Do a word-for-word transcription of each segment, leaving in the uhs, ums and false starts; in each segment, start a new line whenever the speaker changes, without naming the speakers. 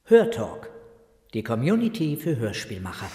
Hörtalk, die Community für Hörspielmacher.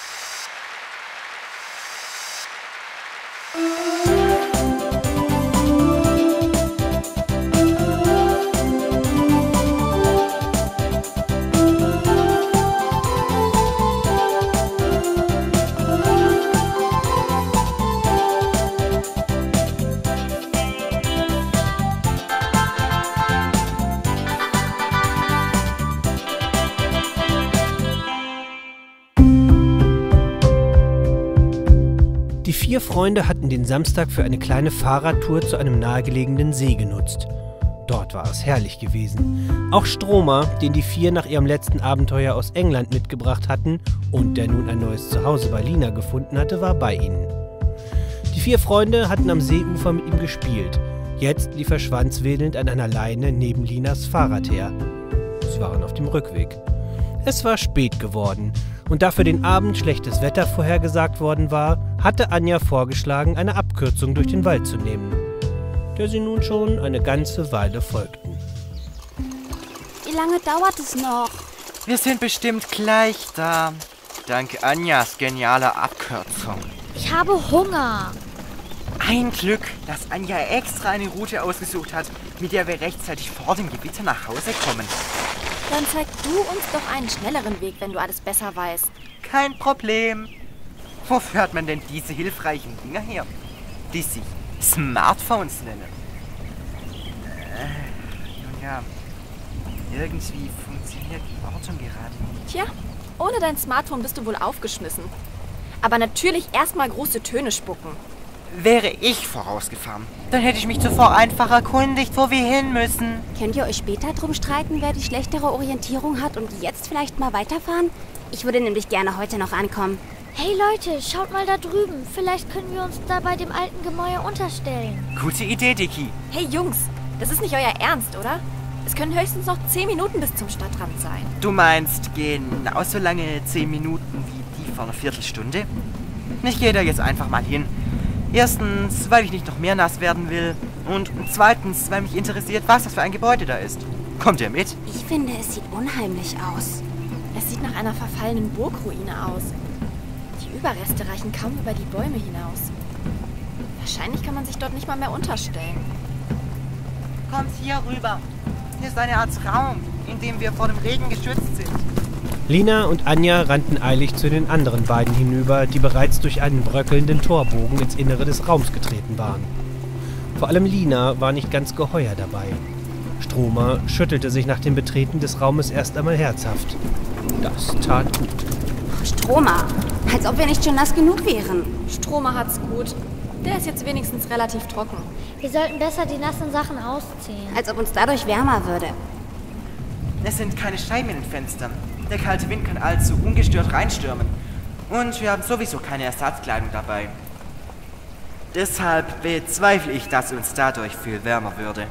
Die vier Freunde hatten den Samstag für eine kleine Fahrradtour zu einem nahegelegenen See genutzt. Dort war es herrlich gewesen. Auch Stromer, den die vier nach ihrem letzten Abenteuer aus England mitgebracht hatten und der nun ein neues Zuhause bei Lina gefunden hatte, war bei ihnen. Die vier Freunde hatten am Seeufer mit ihm gespielt. Jetzt lief er schwanzwedelnd an einer Leine neben Linas Fahrrad her. Sie waren auf dem Rückweg. Es war spät geworden und da für den Abend schlechtes Wetter vorhergesagt worden war, hatte Anja vorgeschlagen, eine Abkürzung durch den Wald zu nehmen, der sie nun schon eine ganze Weile folgten.
Wie lange dauert es noch?
Wir sind bestimmt gleich da. Dank Anjas genialer Abkürzung.
Ich habe Hunger.
Ein Glück, dass Anja extra eine Route ausgesucht hat, mit der wir rechtzeitig vor dem Gewitter nach Hause kommen.
Dann zeig du uns doch einen schnelleren Weg, wenn du alles besser weißt.
Kein Problem. Wofür hat man denn diese hilfreichen Dinger her, die sich Smartphones nennen? Äh, nun ja, irgendwie funktioniert die Ortung gerade nicht.
Tja, ohne dein Smartphone bist du wohl aufgeschmissen. Aber natürlich erstmal große Töne spucken.
Wäre ich vorausgefahren, dann hätte ich mich zuvor einfach erkundigt, wo wir hin müssen.
Könnt ihr euch später drum streiten, wer die schlechtere Orientierung hat und jetzt vielleicht mal weiterfahren? Ich würde nämlich gerne heute noch ankommen.
Hey Leute, schaut mal da drüben. Vielleicht können wir uns da bei dem alten Gemäuer unterstellen.
Gute Idee, Dicky.
Hey Jungs, das ist nicht euer Ernst, oder? Es können höchstens noch zehn Minuten bis zum Stadtrand sein.
Du meinst genauso lange zehn Minuten wie die vor einer Viertelstunde? Ich gehe da jetzt einfach mal hin. Erstens, weil ich nicht noch mehr nass werden will. Und zweitens, weil mich interessiert, was das für ein Gebäude da ist. Kommt ihr mit?
Ich finde, es sieht unheimlich aus. Es sieht nach einer verfallenen Burgruine aus. Die Überreste reichen kaum über die Bäume hinaus. Wahrscheinlich kann man sich dort nicht mal mehr unterstellen.
Kommt hier rüber. Hier ist eine Art Raum, in dem wir vor dem Regen geschützt sind.
Lina und Anja rannten eilig zu den anderen beiden hinüber, die bereits durch einen bröckelnden Torbogen ins Innere des Raums getreten waren. Vor allem Lina war nicht ganz geheuer dabei. Stromer schüttelte sich nach dem Betreten des Raumes erst einmal herzhaft. Das tat gut.
Stromer, als ob wir nicht schon nass genug wären. Stromer hat's gut. Der ist jetzt wenigstens relativ trocken.
Wir sollten besser die nassen Sachen ausziehen.
Als ob uns dadurch wärmer würde.
Es sind keine Scheiben in den Fenstern. Der kalte Wind kann allzu ungestört reinstürmen. Und wir haben sowieso keine Ersatzkleidung dabei. Deshalb bezweifle ich, dass uns dadurch viel wärmer würde.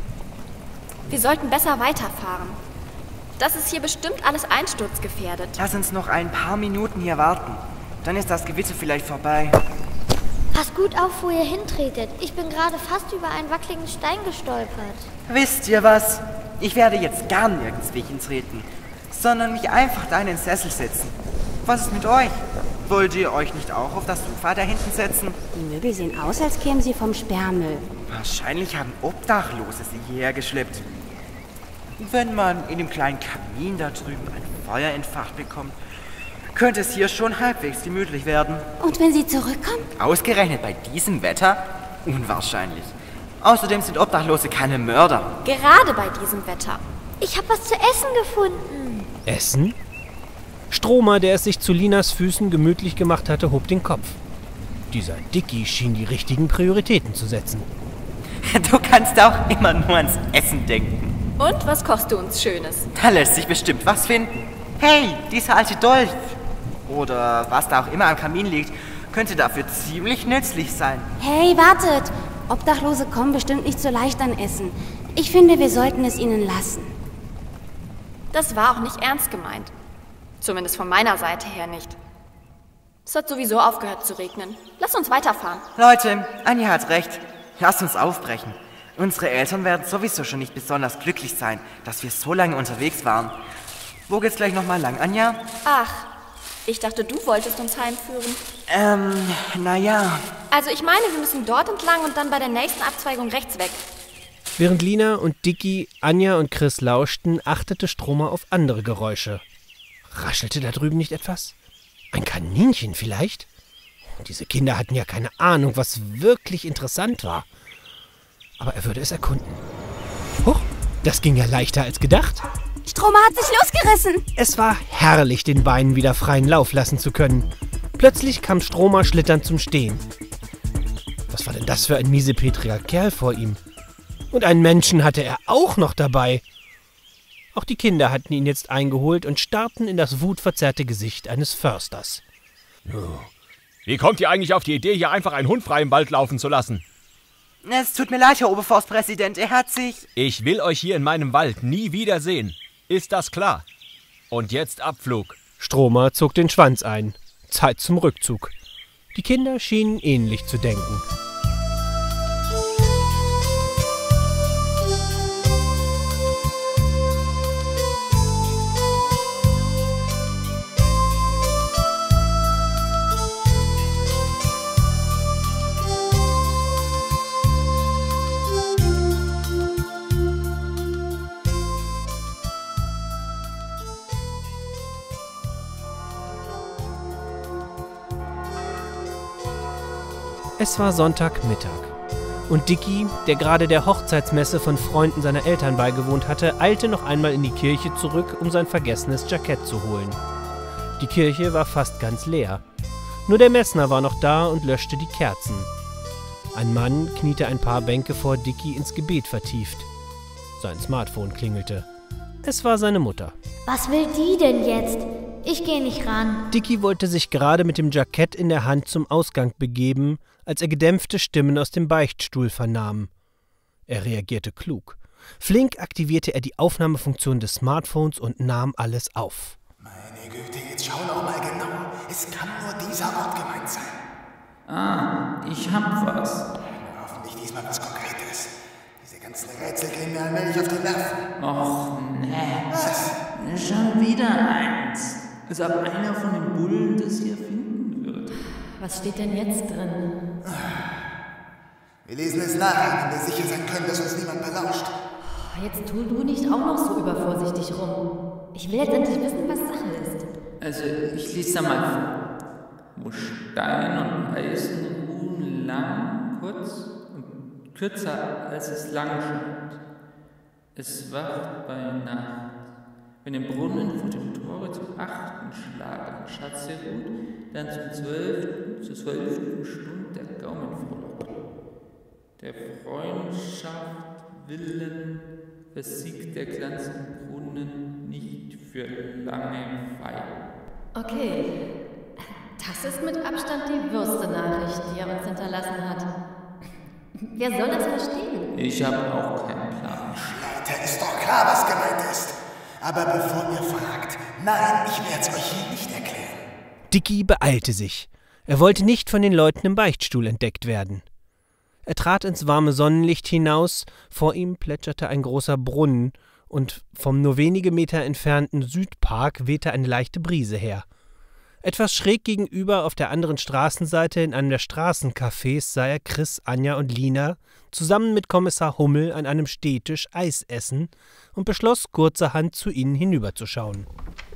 Wir sollten besser weiterfahren. Das ist hier bestimmt alles einsturzgefährdet.
Lass uns noch ein paar Minuten hier warten. Dann ist das Gewitter vielleicht vorbei.
Passt gut auf, wo ihr hintretet. Ich bin gerade fast über einen wackeligen Stein gestolpert.
Wisst ihr was? Ich werde jetzt gar nirgends hintreten, sondern mich einfach da in den Sessel setzen. Was ist mit euch? Wollt ihr euch nicht auch auf das Sofa da hinten setzen?
Die Möbel sehen aus, als kämen sie vom Sperrmüll.
Wahrscheinlich haben Obdachlose sie hierher geschleppt. Wenn man in dem kleinen Kamin da drüben ein Feuer entfacht bekommt, könnte es hier schon halbwegs gemütlich werden.
Und wenn sie zurückkommen?
Ausgerechnet bei diesem Wetter? Unwahrscheinlich. Außerdem sind Obdachlose keine Mörder.
Gerade bei diesem Wetter.
Ich habe was zu essen gefunden.
Essen? Stromer, der es sich zu Linas Füßen gemütlich gemacht hatte, hob den Kopf. Dieser Dicky schien die richtigen Prioritäten zu setzen.
Du kannst auch immer nur ans Essen denken.
Und was kochst du uns Schönes?
Da lässt sich bestimmt was finden. Hey, dieser alte Dolch. Oder was da auch immer am Kamin liegt, könnte dafür ziemlich nützlich sein.
Hey, wartet! Obdachlose kommen bestimmt nicht so leicht an Essen. Ich finde, wir sollten es ihnen lassen. Das war auch nicht ernst gemeint. Zumindest von meiner Seite her nicht. Es hat sowieso aufgehört zu regnen. Lass uns weiterfahren.
Leute, Anja hat recht. Lasst uns aufbrechen. Unsere Eltern werden sowieso schon nicht besonders glücklich sein, dass wir so lange unterwegs waren. Wo geht's gleich nochmal lang, Anja?
Ach, ich dachte, du wolltest uns heimführen.
Ähm, naja.
Also ich meine, wir müssen dort entlang und dann bei der nächsten Abzweigung rechts weg.
Während Lina und Dicky, Anja und Chris lauschten, achtete Stromer auf andere Geräusche. Raschelte da drüben nicht etwas? Ein Kaninchen vielleicht? Diese Kinder hatten ja keine Ahnung, was wirklich interessant war. Aber er würde es erkunden. Huch, das ging ja leichter als gedacht.
Stromer hat sich losgerissen.
Es war herrlich, den Beinen wieder freien Lauf lassen zu können. Plötzlich kam Stromer schlitternd zum Stehen. Was war denn das für ein miesepetriger Kerl vor ihm? Und einen Menschen hatte er auch noch dabei. Auch die Kinder hatten ihn jetzt eingeholt und starrten in das wutverzerrte Gesicht eines Försters.
Wie kommt ihr eigentlich auf die Idee, hier einfach einen Hund frei im Wald laufen zu lassen?
Es tut mir leid, Herr Oberforstpräsident, er hat sich...
Ich will euch hier in meinem Wald nie wiedersehen. Ist das klar? Und jetzt Abflug.
Stromer zog den Schwanz ein. Zeit zum Rückzug. Die Kinder schienen ähnlich zu denken. Es war Sonntagmittag und Dicky, der gerade der Hochzeitsmesse von Freunden seiner Eltern beigewohnt hatte, eilte noch einmal in die Kirche zurück, um sein vergessenes Jackett zu holen. Die Kirche war fast ganz leer. Nur der Messner war noch da und löschte die Kerzen. Ein Mann kniete ein paar Bänke vor Dicky ins Gebet vertieft. Sein Smartphone klingelte. Es war seine Mutter.
Was will die denn jetzt? Ich gehe nicht ran.
Dicky wollte sich gerade mit dem Jackett in der Hand zum Ausgang begeben, als er gedämpfte Stimmen aus dem Beichtstuhl vernahm. Er reagierte klug. Flink aktivierte er die Aufnahmefunktion des Smartphones und nahm alles auf.
Meine Güte, jetzt schau noch mal genau. Es kann nur dieser Ort gemeint sein.
Ah, ich hab was.
Hoffentlich diesmal was Konkretes. Diese ganzen Rätsel gehen mir allmählich auf die Nerven.
Och, nee.
Was?
Schon wieder eins. Als ob einer von den Bullen das hier finden würde.
Was steht denn jetzt drin?
Wir lesen es nach, wenn wir sicher sein können, dass uns niemand belauscht.
Jetzt tu du nicht auch noch so übervorsichtig rum. Ich will jetzt endlich wissen, was Sache ist.
Also, ich lese da mal vor. Wo Stein und Eisen ruhen lang, kurz und kürzer als es lang scheint. Es wacht bei Nacht. Wenn im Brunnen vor dem Tore zum achten Schlag ein Schatz ruht, dann zum zwölften, zur zwölften Stunde der Gaumen frohlockt. Der Freundschaft willen versiegt der Glanz im Brunnen nicht für lange Feier.
Okay, das ist mit Abstand die würste Nachricht, die er uns hinterlassen hat. Wer soll das verstehen?
Ich habe auch keinen Plan.
Leute, ist doch klar, was gemeint ist. Aber bevor ihr fragt, nein, ich werde es euch hier nicht erklären.
Dicky beeilte sich. Er wollte nicht von den Leuten im Beichtstuhl entdeckt werden. Er trat ins warme Sonnenlicht hinaus, vor ihm plätscherte ein großer Brunnen und vom nur wenige Meter entfernten Südpark wehte eine leichte Brise her. Etwas schräg gegenüber auf der anderen Straßenseite in einem der Straßencafés sah er Chris, Anja und Lina zusammen mit Kommissar Hummel an einem Stehtisch Eis essen und beschloss kurzerhand zu ihnen hinüberzuschauen.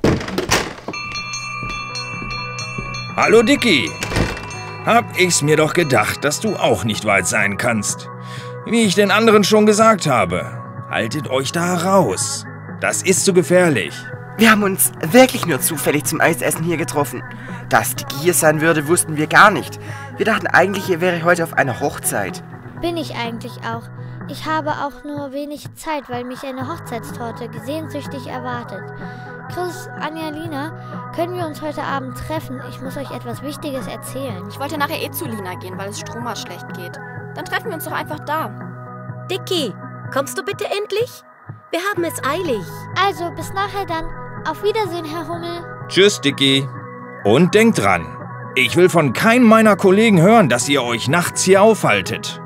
Hallo Dicky! Hab ich's mir doch gedacht, dass du auch nicht weit sein kannst. Wie ich den anderen schon gesagt habe, haltet euch da raus. Das ist zu gefährlich.
Wir haben uns wirklich nur zufällig zum Eisessen hier getroffen. Dass die Gier sein würde, wussten wir gar nicht. Wir dachten eigentlich, ihr wäre heute auf einer Hochzeit.
Bin ich eigentlich auch. Ich habe auch nur wenig Zeit, weil mich eine Hochzeitstorte sehnsüchtig erwartet. Chris, Anja, Lina, können wir uns heute Abend treffen? Ich muss euch etwas Wichtiges erzählen.
Ich wollte nachher eh zu Lina gehen, weil es Stromer schlecht geht. Dann treffen wir uns doch einfach da.
Dicky, kommst du bitte endlich? Wir haben es eilig.
Also, bis nachher dann. Auf Wiedersehen, Herr Hummel.
Tschüss, Dicky. Und denkt dran, ich will von keinem meiner Kollegen hören, dass ihr euch nachts hier aufhaltet.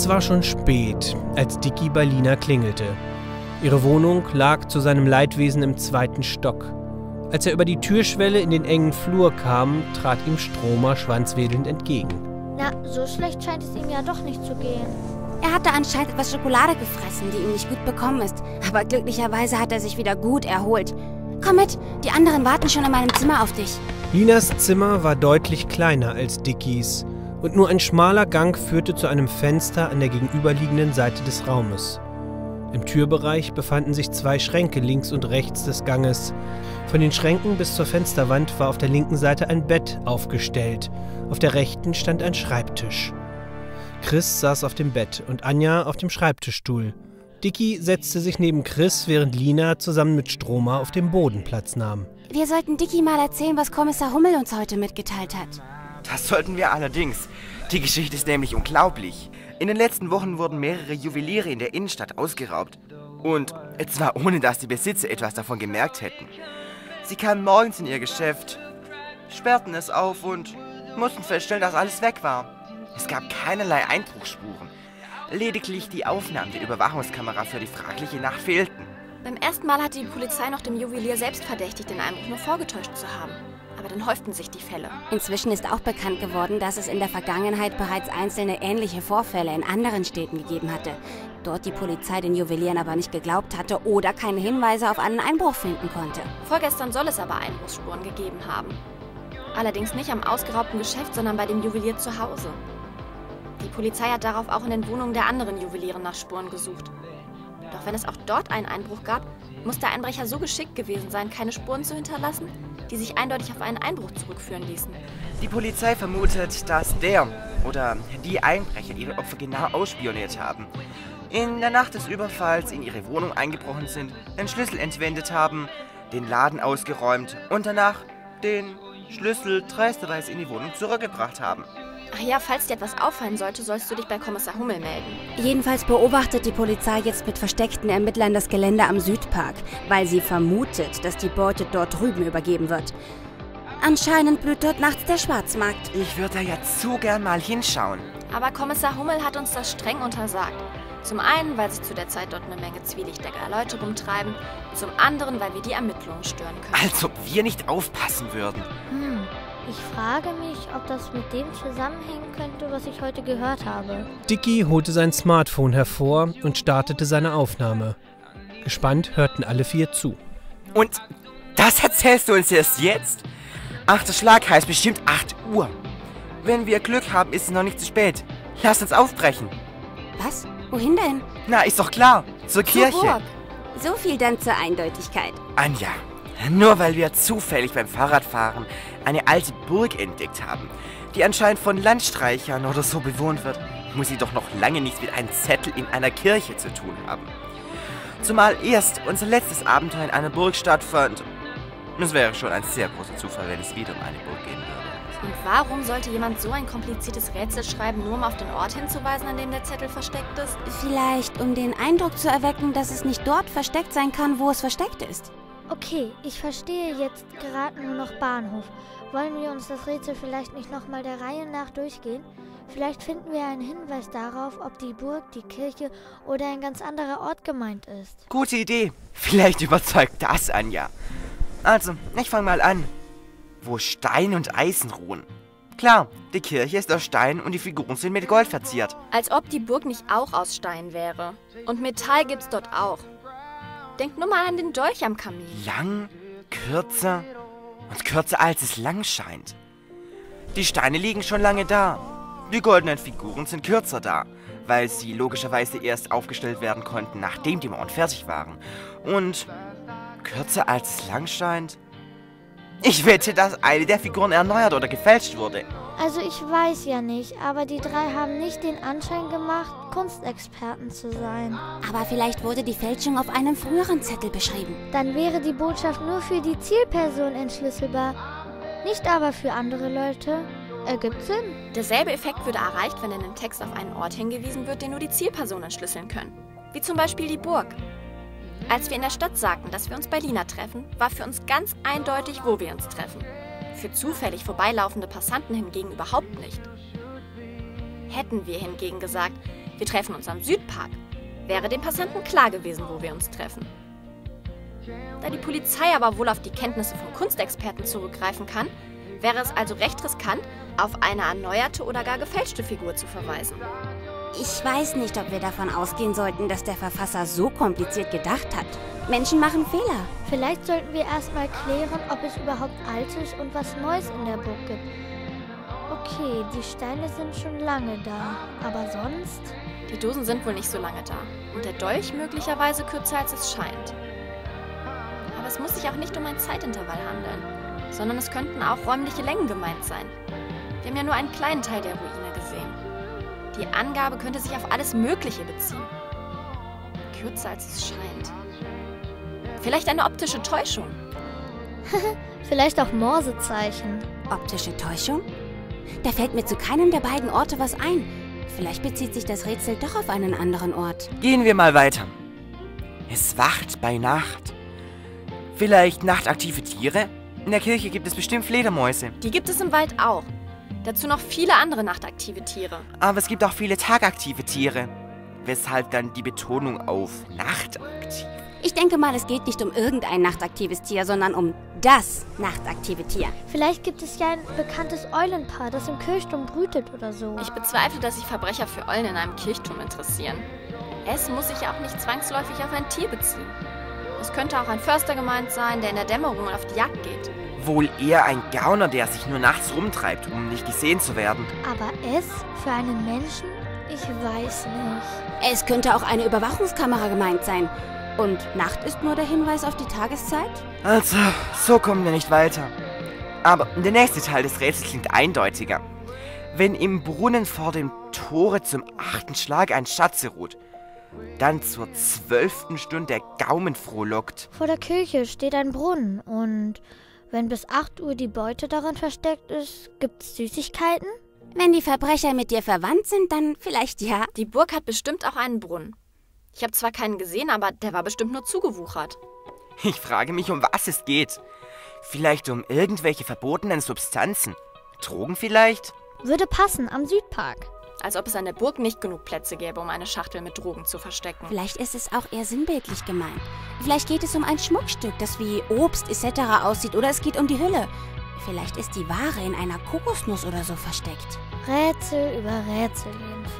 Es war schon spät, als Dicky bei Lina klingelte. Ihre Wohnung lag zu seinem Leidwesen im zweiten Stock. Als er über die Türschwelle in den engen Flur kam, trat ihm Stromer schwanzwedelnd entgegen.
Na, so schlecht scheint es ihm ja doch nicht zu gehen.
Er hatte anscheinend etwas Schokolade gefressen, die ihm nicht gut bekommen ist. Aber glücklicherweise hat er sich wieder gut erholt. Komm mit, die anderen warten schon in meinem Zimmer auf dich.
Linas Zimmer war deutlich kleiner als Dickys und nur ein schmaler Gang führte zu einem Fenster an der gegenüberliegenden Seite des Raumes. Im Türbereich befanden sich zwei Schränke links und rechts des Ganges. Von den Schränken bis zur Fensterwand war auf der linken Seite ein Bett aufgestellt. Auf der rechten stand ein Schreibtisch. Chris saß auf dem Bett und Anja auf dem Schreibtischstuhl. Dicky setzte sich neben Chris, während Lina zusammen mit Stromer auf dem Boden Platz nahm.
Wir sollten Dicky mal erzählen, was Kommissar Hummel uns heute mitgeteilt hat.
Das sollten wir allerdings. Die Geschichte ist nämlich unglaublich. In den letzten Wochen wurden mehrere Juweliere in der Innenstadt ausgeraubt. Und zwar ohne, dass die Besitzer etwas davon gemerkt hätten. Sie kamen morgens in ihr Geschäft, sperrten es auf und mussten feststellen, dass alles weg war. Es gab keinerlei Einbruchsspuren. Lediglich die Aufnahmen der Überwachungskamera für die fragliche Nacht fehlten.
Beim ersten Mal hatte die Polizei noch dem Juwelier selbst verdächtigt, den Einbruch nur vorgetäuscht zu haben. Aber dann häuften sich die Fälle. Inzwischen ist auch bekannt geworden, dass es in der Vergangenheit bereits einzelne ähnliche Vorfälle in anderen Städten gegeben hatte. Dort die Polizei den Juwelieren aber nicht geglaubt hatte oder keine Hinweise auf einen Einbruch finden konnte. Vorgestern soll es aber Einbruchsspuren gegeben haben. Allerdings nicht am ausgeraubten Geschäft, sondern bei dem Juwelier zu Hause. Die Polizei hat darauf auch in den Wohnungen der anderen Juweliere nach Spuren gesucht. Doch wenn es auch dort einen Einbruch gab, muss der Einbrecher so geschickt gewesen sein, keine Spuren zu hinterlassen, die sich eindeutig auf einen Einbruch zurückführen ließen.
Die Polizei vermutet, dass der oder die Einbrecher ihre Opfer genau ausspioniert haben. In der Nacht des Überfalls in ihre Wohnung eingebrochen sind, den Schlüssel entwendet haben, den Laden ausgeräumt und danach den Schlüssel dreisterweise in die Wohnung zurückgebracht haben.
Ach ja, falls dir etwas auffallen sollte, sollst du dich bei Kommissar Hummel melden. Jedenfalls beobachtet die Polizei jetzt mit versteckten Ermittlern das Gelände am Südpark, weil sie vermutet, dass die Beute dort drüben übergeben wird. Anscheinend blüht dort nachts der Schwarzmarkt.
Ich würde da ja zu gern mal hinschauen.
Aber Kommissar Hummel hat uns das streng untersagt. Zum einen, weil sich zu der Zeit dort eine Menge zwielichtiger Leute rumtreiben, zum anderen, weil wir die Ermittlungen stören können.
Als ob wir nicht aufpassen würden.
Hm. Ich frage mich, ob das mit dem zusammenhängen könnte, was ich heute gehört habe.
Dicky holte sein Smartphone hervor und startete seine Aufnahme. Gespannt hörten alle vier zu.
Und das erzählst du uns erst jetzt? Achter Schlag heißt bestimmt acht Uhr. Wenn wir Glück haben, ist es noch nicht zu spät. Lass uns aufbrechen.
Was? Wohin denn?
Na, ist doch klar. Zur Kirche.
Burg. So viel dann zur Eindeutigkeit.
Anja, nur weil wir zufällig beim Fahrradfahren eine alte Burg entdeckt haben, die anscheinend von Landstreichern oder so bewohnt wird, muss sie doch noch lange nichts mit einem Zettel in einer Kirche zu tun haben. Zumal erst unser letztes Abenteuer in einer Burg stattfand. Es wäre schon ein sehr großer Zufall, wenn es wieder um eine Burg gehen würde.
Und warum sollte jemand so ein kompliziertes Rätsel schreiben, nur um auf den Ort hinzuweisen, an dem der Zettel versteckt ist? Vielleicht, um den Eindruck zu erwecken, dass es nicht dort versteckt sein kann, wo es versteckt ist.
Okay, ich verstehe jetzt gerade nur noch Bahnhof. Wollen wir uns das Rätsel vielleicht nicht nochmal der Reihe nach durchgehen? Vielleicht finden wir einen Hinweis darauf, ob die Burg, die Kirche oder ein ganz anderer Ort gemeint ist.
Gute Idee. Vielleicht überzeugt das Anja. Also, ich fange mal an. Wo Stein und Eisen ruhen. Klar, die Kirche ist aus Stein und die Figuren sind mit Gold verziert.
Als ob die Burg nicht auch aus Stein wäre. Und Metall gibt's dort auch. Denk nur mal an den Dolch am Kamin.
Lang, kürzer und kürzer als es lang scheint. Die Steine liegen schon lange da. Die goldenen Figuren sind kürzer da, weil sie logischerweise erst aufgestellt werden konnten, nachdem die Mauern fertig waren. Und kürzer als es lang scheint? Ich wette, dass eine der Figuren erneuert oder gefälscht wurde.
Also ich weiß ja nicht, aber die drei haben nicht den Anschein gemacht, Kunstexperten zu sein.
Aber vielleicht wurde die Fälschung auf einem früheren Zettel beschrieben.
Dann wäre die Botschaft nur für die Zielperson entschlüsselbar, nicht aber für andere Leute. Ergibt Sinn.
Derselbe Effekt würde erreicht, wenn in dem Text auf einen Ort hingewiesen wird, den nur die Zielpersonen entschlüsseln können. Wie zum Beispiel die Burg. Als wir in der Stadt sagten, dass wir uns bei Lina treffen, war für uns ganz eindeutig, wo wir uns treffen. Für zufällig vorbeilaufende Passanten hingegen überhaupt nicht. Hätten wir hingegen gesagt, wir treffen uns am Südpark, wäre dem Passanten klar gewesen, wo wir uns treffen. Da die Polizei aber wohl auf die Kenntnisse von Kunstexperten zurückgreifen kann, wäre es also recht riskant, auf eine erneuerte oder gar gefälschte Figur zu verweisen.
Ich weiß nicht, ob wir davon ausgehen sollten, dass der Verfasser so kompliziert gedacht hat. Menschen machen Fehler.
Vielleicht sollten wir erstmal klären, ob es überhaupt Altes und was Neues in der Burg gibt. Okay, die Steine sind schon lange da, aber sonst?
Die Dosen sind wohl nicht so lange da und der Dolch möglicherweise kürzer, als es scheint. Aber es muss sich auch nicht um ein Zeitintervall handeln, sondern es könnten auch räumliche Längen gemeint sein. Wir haben ja nur einen kleinen Teil der Ruine gesehen. Die Angabe könnte sich auf alles Mögliche beziehen. Kürzer, als es scheint. Vielleicht eine optische Täuschung.
Vielleicht auch Morsezeichen.
Optische Täuschung? Da fällt mir zu keinem der beiden Orte was ein. Vielleicht bezieht sich das Rätsel doch auf einen anderen Ort.
Gehen wir mal weiter. Es wacht bei Nacht. Vielleicht nachtaktive Tiere? In der Kirche gibt es bestimmt Fledermäuse.
Die gibt es im Wald auch. Dazu noch viele andere nachtaktive Tiere.
Aber es gibt auch viele tagaktive Tiere. Weshalb dann die Betonung auf nachtaktiv?
Ich denke mal, es geht nicht um irgendein nachtaktives Tier, sondern um das nachtaktive Tier.
Vielleicht gibt es ja ein bekanntes Eulenpaar, das im Kirchturm brütet oder so.
Ich bezweifle, dass sich Verbrecher für Eulen in einem Kirchturm interessieren. Es muss sich ja auch nicht zwangsläufig auf ein Tier beziehen. Es könnte auch ein Förster gemeint sein, der in der Dämmerung auf die Jagd geht.
Wohl eher ein Gauner, der sich nur nachts rumtreibt, um nicht gesehen zu werden.
Aber es für einen Menschen? Ich weiß nicht.
Es könnte auch eine Überwachungskamera gemeint sein. Und Nacht ist nur der Hinweis auf die Tageszeit?
Also, so kommen wir nicht weiter. Aber der nächste Teil des Rätsels klingt eindeutiger. Wenn im Brunnen vor dem Tore zum achten Schlag ein Schatz ruht, dann zur zwölften Stunde der Gaumen frohlockt.
Vor der Kirche steht ein Brunnen und wenn bis acht Uhr die Beute darin versteckt ist, gibt's Süßigkeiten?
Wenn die Verbrecher mit dir verwandt sind, dann vielleicht ja.
Die Burg hat bestimmt auch einen Brunnen. Ich habe zwar keinen gesehen, aber der war bestimmt nur zugewuchert.
Ich frage mich, um was es geht. Vielleicht um irgendwelche verbotenen Substanzen. Drogen vielleicht?
Würde passen, am Südpark.
Als ob es an der Burg nicht genug Plätze gäbe, um eine Schachtel mit Drogen zu verstecken.
Vielleicht ist es auch eher sinnbildlich gemeint. Vielleicht geht es um ein Schmuckstück, das wie Obst et cetera aussieht, oder es geht um die Hülle. Vielleicht ist die Ware in einer Kokosnuss oder so versteckt.
Rätsel über Rätsel jedenfalls.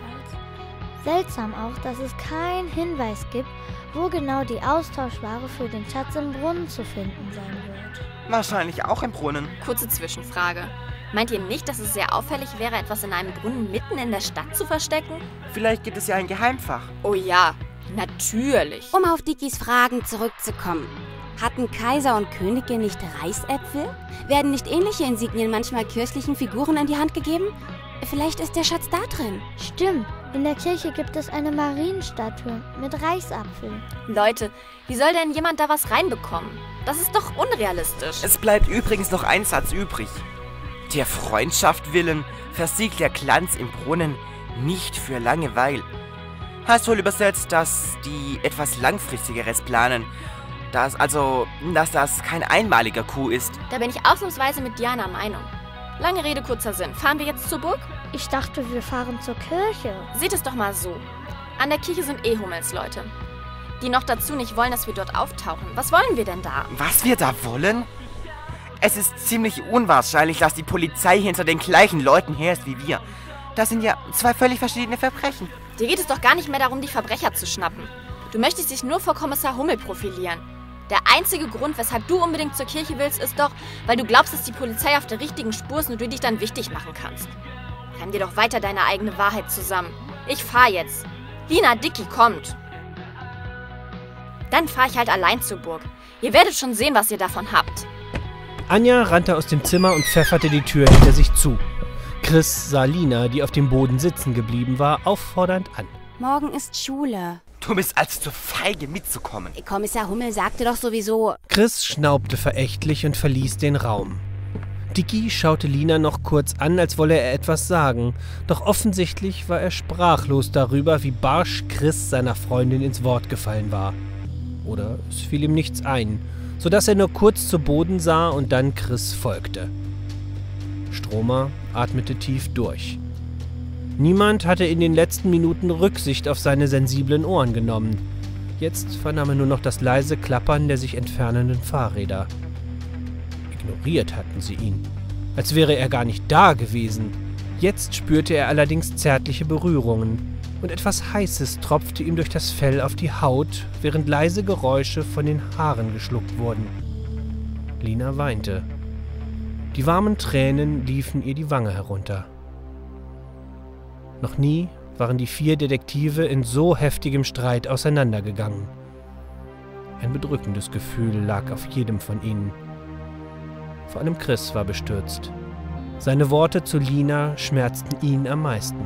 Seltsam auch, dass es keinen Hinweis gibt, wo genau die Austauschware für den Schatz im Brunnen zu finden sein wird.
Wahrscheinlich auch im Brunnen.
Kurze Zwischenfrage. Meint ihr nicht, dass es sehr auffällig wäre, etwas in einem Brunnen mitten in der Stadt zu verstecken?
Vielleicht gibt es ja ein Geheimfach.
Oh ja, natürlich.
Um auf Dickys Fragen zurückzukommen. Hatten Kaiser und Könige nicht Reichsäpfel? Werden nicht ähnliche Insignien manchmal kirchlichen Figuren in die Hand gegeben? Vielleicht ist der Schatz da drin.
Stimmt. In der Kirche gibt es eine Marienstatue mit Reichsapfel.
Leute, wie soll denn jemand da was reinbekommen? Das ist doch unrealistisch.
Es bleibt übrigens noch ein Satz übrig. Der Freundschaft willen versiegt der Glanz im Brunnen nicht für Langeweil. Heißt wohl übersetzt, dass die etwas Langfristigeres planen. Dass also, dass das kein einmaliger Coup ist.
Da bin ich ausnahmsweise mit Diana Meinung. Lange Rede, kurzer Sinn. Fahren wir jetzt zur Burg?
Ich dachte, wir fahren zur Kirche.
Seht es doch mal so. An der Kirche sind eh Hummelsleute, die noch dazu nicht wollen, dass wir dort auftauchen. Was wollen wir denn da?
Was wir da wollen? Es ist ziemlich unwahrscheinlich, dass die Polizei hinter den gleichen Leuten her ist wie wir. Das sind ja zwei völlig verschiedene Verbrechen.
Dir geht es doch gar nicht mehr darum, die Verbrecher zu schnappen. Du möchtest dich nur vor Kommissar Hummel profilieren. Der einzige Grund, weshalb du unbedingt zur Kirche willst, ist doch, weil du glaubst, dass die Polizei auf der richtigen Spur ist und du dich dann wichtig machen kannst. Reim dir doch weiter deine eigene Wahrheit zusammen. Ich fahr jetzt. Lina, Dicky kommt. Dann fahr ich halt allein zur Burg. Ihr werdet schon sehen, was ihr davon habt.
Anja rannte aus dem Zimmer und pfefferte die Tür hinter sich zu. Chris sah Lina, die auf dem Boden sitzen geblieben war, auffordernd an.
Morgen ist Schule.
Du bist also zu feige mitzukommen.
Kommissar Hummel sagte doch sowieso...
Chris schnaubte verächtlich und verließ den Raum. Dicky schaute Lina noch kurz an, als wolle er etwas sagen, doch offensichtlich war er sprachlos darüber, wie barsch Chris seiner Freundin ins Wort gefallen war. Oder es fiel ihm nichts ein, sodass er nur kurz zu Boden sah und dann Chris folgte. Stromer atmete tief durch. Niemand hatte in den letzten Minuten Rücksicht auf seine sensiblen Ohren genommen. Jetzt vernahm er nur noch das leise Klappern der sich entfernenden Fahrräder. Ignoriert hatten sie ihn, als wäre er gar nicht da gewesen. Jetzt spürte er allerdings zärtliche Berührungen und etwas Heißes tropfte ihm durch das Fell auf die Haut, während leise Geräusche von den Haaren geschluckt wurden. Lina weinte. Die warmen Tränen liefen ihr die Wange herunter. Noch nie waren die vier Detektive in so heftigem Streit auseinandergegangen. Ein bedrückendes Gefühl lag auf jedem von ihnen. Vor allem Chris war bestürzt. Seine Worte zu Lina schmerzten ihn am meisten.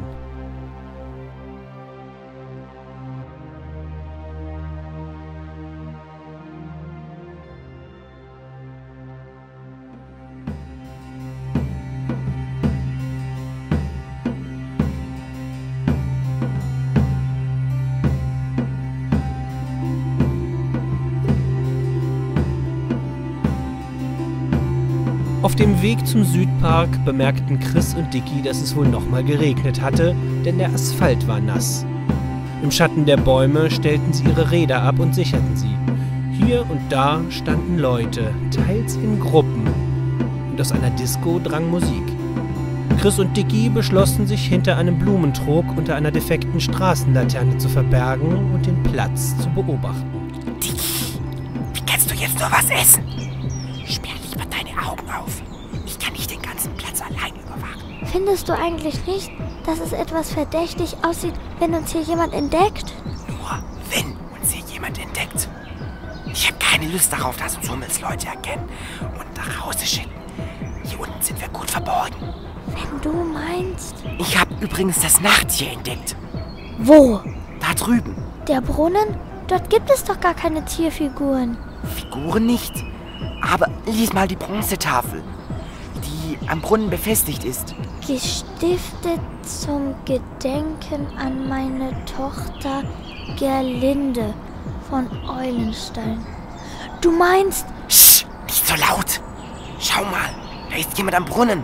Auf dem Weg zum Südpark bemerkten Chris und Dicky, dass es wohl nochmal geregnet hatte, denn der Asphalt war nass. Im Schatten der Bäume stellten sie ihre Räder ab und sicherten sie. Hier und da standen Leute, teils in Gruppen, und aus einer Disco drang Musik. Chris und Dicky beschlossen, sich hinter einem Blumentrog unter einer defekten Straßenlaterne zu verbergen und den Platz zu beobachten.
Dicky, wie kannst du jetzt nur was essen? Sperr lieber deine Augen auf. Ich kann nicht den ganzen Platz allein überwachen.
Findest du eigentlich nicht, dass es etwas verdächtig aussieht, wenn uns hier jemand entdeckt?
Nur wenn uns hier jemand entdeckt. Ich habe keine Lust darauf, dass uns Hummels Leute erkennen und nach Hause schicken. Hier unten sind wir gut verborgen.
Wenn du meinst...
Ich habe übrigens das Nachttier entdeckt.
Wo?
Da drüben.
Der Brunnen? Dort gibt es doch gar keine Tierfiguren.
Figuren nicht? Aber lies mal die Bronzetafel, die am Brunnen befestigt ist.
Gestiftet zum Gedenken an meine Tochter Gerlinde von Eulenstein. Du meinst...
Psst, nicht so laut. Schau mal, da ist jemand am Brunnen.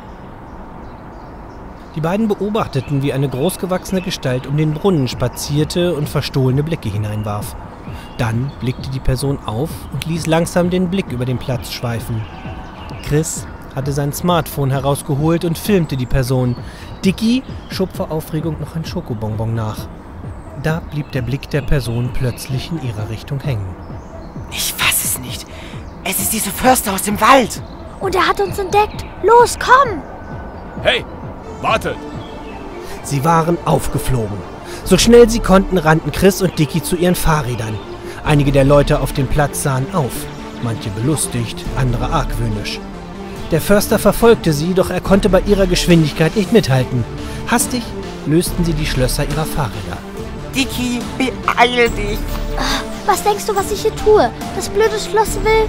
Die beiden beobachteten, wie eine großgewachsene Gestalt um den Brunnen spazierte und verstohlene Blicke hineinwarf. Dann blickte die Person auf und ließ langsam den Blick über den Platz schweifen. Chris hatte sein Smartphone herausgeholt und filmte die Person. Dicky schob vor Aufregung noch ein Schokobonbon nach. Da blieb der Blick der Person plötzlich in ihrer Richtung hängen.
Ich fass es nicht. Es ist diese Förster aus dem Wald.
Und er hat uns entdeckt. Los, komm!
Hey, wartet!
Sie waren aufgeflogen. So schnell sie konnten, rannten Chris und Dicky zu ihren Fahrrädern. Einige der Leute auf dem Platz sahen auf, manche belustigt, andere argwöhnisch. Der Förster verfolgte sie, doch er konnte bei ihrer Geschwindigkeit nicht mithalten. Hastig lösten sie die Schlösser ihrer Fahrräder.
Dicky, beeil dich!
Was denkst du, was ich hier tue? Das blöde Schloss will...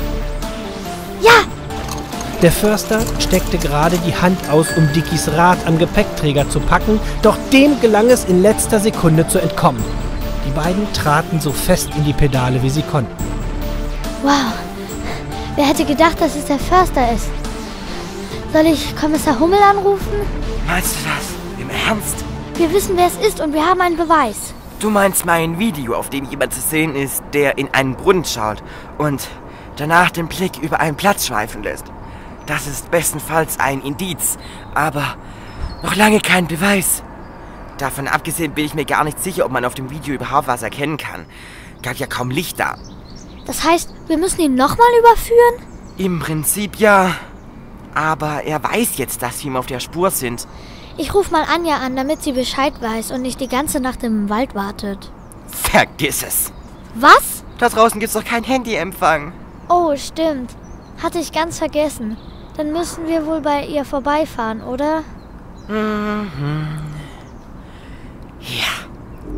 Ja!
Der Förster steckte gerade die Hand aus, um Dickys Rad am Gepäckträger zu packen, doch dem gelang es in letzter Sekunde zu entkommen. Die beiden traten so fest in die Pedale, wie sie konnten.
Wow, wer hätte gedacht, dass es der Förster ist? Soll ich Kommissar Hummel anrufen?
Meinst du das? Im Ernst?
Wir wissen, wer es ist und wir haben einen Beweis.
Du meinst mein Video, auf dem jemand zu sehen ist, der in einen Brunnen schaut und danach den Blick über einen Platz schweifen lässt. Das ist bestenfalls ein Indiz, aber noch lange kein Beweis. Davon abgesehen bin ich mir gar nicht sicher, ob man auf dem Video überhaupt was erkennen kann. Gab ja kaum Licht da.
Das heißt, wir müssen ihn nochmal überführen?
Im Prinzip ja. Aber er weiß jetzt, dass wir ihm auf der Spur sind.
Ich ruf mal Anja an, damit sie Bescheid weiß und nicht die ganze Nacht im Wald wartet.
Vergiss es.
Was?
Da draußen gibt's doch keinen Handyempfang.
Oh, stimmt. Hatte ich ganz vergessen. Dann müssen wir wohl bei ihr vorbeifahren, oder?
Mhm. Ja.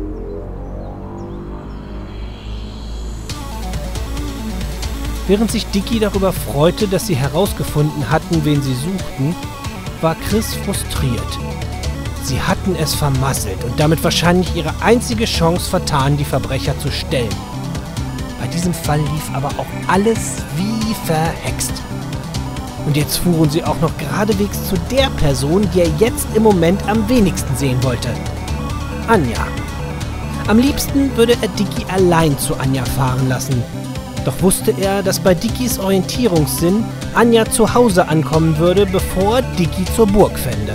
Während sich Dicky darüber freute, dass sie herausgefunden hatten, wen sie suchten, war Chris frustriert. Sie hatten es vermasselt und damit wahrscheinlich ihre einzige Chance vertan, die Verbrecher zu stellen. Bei diesem Fall lief aber auch alles wie verhext. Und jetzt fuhren sie auch noch geradewegs zu der Person, die er jetzt im Moment am wenigsten sehen wollte. Anja. Am liebsten würde er Dicky allein zu Anja fahren lassen. Doch wusste er, dass bei Dickys Orientierungssinn Anja zu Hause ankommen würde, bevor Dicky zur Burg fände.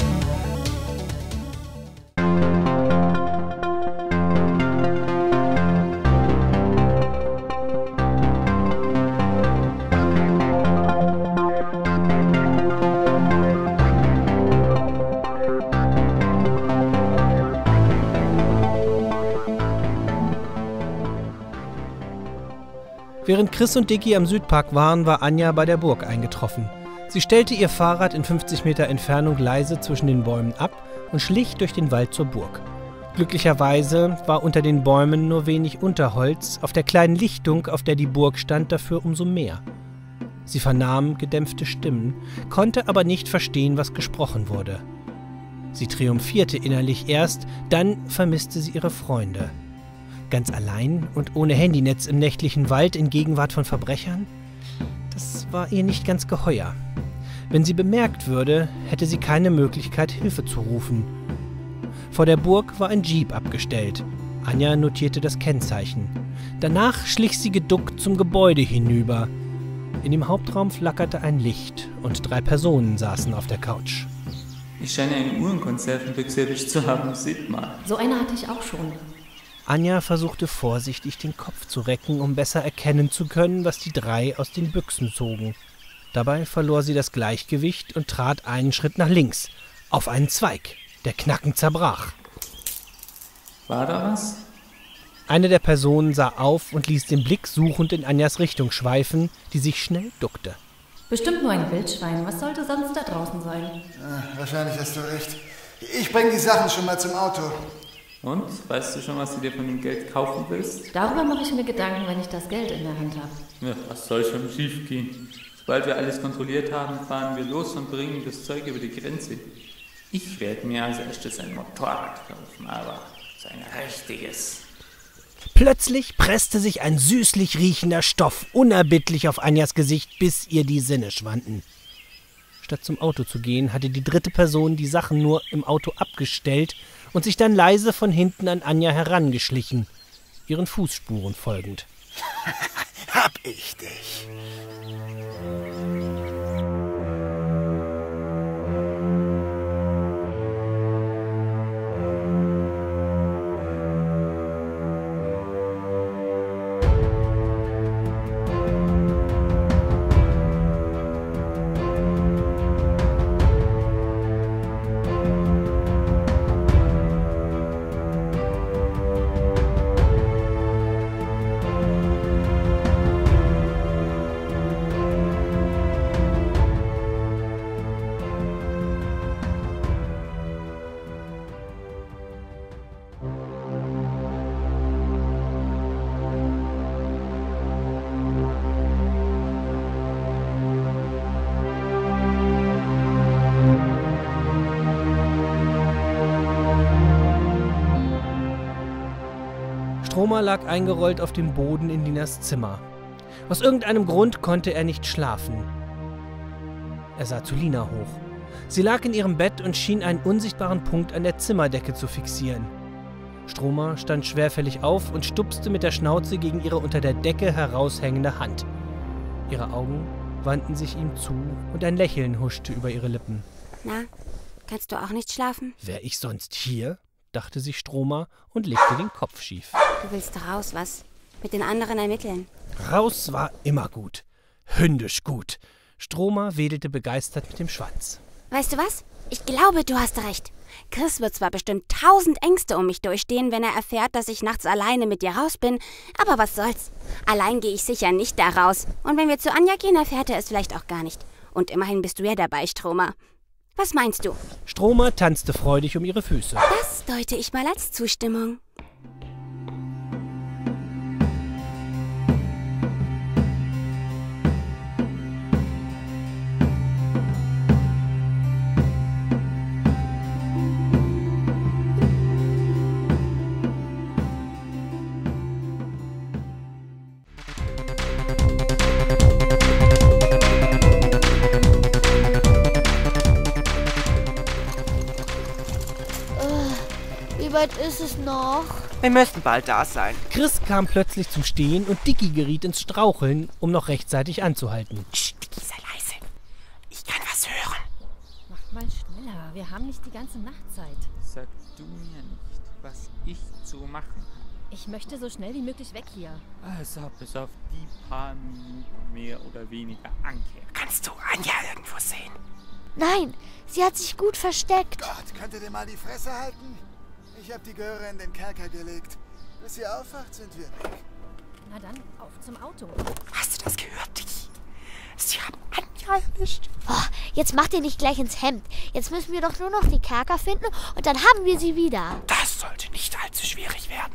Während Chris und Dicky am Südpark waren, war Anja bei der Burg eingetroffen. Sie stellte ihr Fahrrad in fünfzig Meter Entfernung leise zwischen den Bäumen ab und schlich durch den Wald zur Burg. Glücklicherweise war unter den Bäumen nur wenig Unterholz, auf der kleinen Lichtung, auf der die Burg stand, dafür umso mehr. Sie vernahm gedämpfte Stimmen, konnte aber nicht verstehen, was gesprochen wurde. Sie triumphierte innerlich erst, dann vermisste sie ihre Freunde. Ganz allein und ohne Handynetz im nächtlichen Wald in Gegenwart von Verbrechern? Das war ihr nicht ganz geheuer. Wenn sie bemerkt würde, hätte sie keine Möglichkeit, Hilfe zu rufen. Vor der Burg war ein Jeep abgestellt. Anja notierte das Kennzeichen. Danach schlich sie geduckt zum Gebäude hinüber. In dem Hauptraum flackerte ein Licht und drei Personen saßen auf der Couch.
Ich scheine eine Uhrenkonservenbüchse erwischt zu haben, sieht mal.
So eine hatte ich auch schon.
Anja versuchte vorsichtig, den Kopf zu recken, um besser erkennen zu können, was die drei aus den Büchsen zogen. Dabei verlor sie das Gleichgewicht und trat einen Schritt nach links, auf einen Zweig, der knackend zerbrach.
War da was?
Eine der Personen sah auf und ließ den Blick suchend in Anjas Richtung schweifen, die sich schnell duckte.
Bestimmt nur ein Wildschwein. Was sollte sonst da draußen sein?
Ja, wahrscheinlich hast du recht. Ich bringe die Sachen schon mal zum Auto.
Und? Weißt du schon, was du dir von dem Geld kaufen willst?
Darüber mache ich mir Gedanken, wenn ich das Geld in der Hand habe.
Ja, was soll schon schief gehen? Sobald wir alles kontrolliert haben, fahren wir los und bringen das Zeug über die Grenze. Ich werde mir als erstes ein Motorrad kaufen, aber so ein richtiges.
Plötzlich presste sich ein süßlich riechender Stoff unerbittlich auf Anjas Gesicht, bis ihr die Sinne schwanden. Statt zum Auto zu gehen, hatte die dritte Person die Sachen nur im Auto abgestellt und sich dann leise von hinten an Anja herangeschlichen, ihren Fußspuren folgend.
Hab ich dich.
Stroma lag eingerollt auf dem Boden in Linas Zimmer. Aus irgendeinem Grund konnte er nicht schlafen. Er sah zu Lina hoch. Sie lag in ihrem Bett und schien einen unsichtbaren Punkt an der Zimmerdecke zu fixieren. Stroma stand schwerfällig auf und stupste mit der Schnauze gegen ihre unter der Decke heraushängende Hand. Ihre Augen wandten sich ihm zu und ein Lächeln huschte über ihre Lippen.
Na, kannst du auch nicht schlafen?
Wär ich sonst hier? Dachte sich Stroma und legte den Kopf schief.
Du willst raus, was? Mit den anderen ermitteln.
Raus war immer gut. Hündisch gut. Stroma wedelte begeistert mit dem Schwanz.
Weißt du was? Ich glaube, du hast recht. Chris wird zwar bestimmt tausend Ängste um mich durchstehen, wenn er erfährt, dass ich nachts alleine mit dir raus bin, aber was soll's? Allein gehe ich sicher nicht da raus. Und wenn wir zu Anja gehen, erfährt er es vielleicht auch gar nicht. Und immerhin bist du ja dabei, Stroma. Was meinst du?
Stroma tanzte freudig um ihre Füße.
Das deute ich mal als Zustimmung.
weit ist es noch?
Wir müssten bald da sein.
Chris kam plötzlich zum Stehen und Dicky geriet ins Straucheln, um noch rechtzeitig anzuhalten.
Psst, Dicky, sei leise. Ich kann was hören.
Mach mal schneller, wir haben nicht die ganze Nacht Zeit.
Sag du mir nicht, was ich zu machen habe.
Ich möchte so schnell wie möglich weg hier.
Als ob es auf die paar Minuten mehr oder weniger ankäme.
Kannst du Anja irgendwo sehen?
Nein, sie hat sich gut versteckt.
Gott, könntet ihr mal die Fresse halten? Ich habe die Göre in den Kerker gelegt. Bis sie aufwacht, sind wir weg.
Na dann, auf zum Auto.
Hast du das gehört, Dicky? Sie haben Anja erwischt.
Oh, jetzt macht ihr nicht gleich ins Hemd. Jetzt müssen wir doch nur noch die Kerker finden und dann haben wir sie wieder.
Das sollte nicht allzu schwierig werden.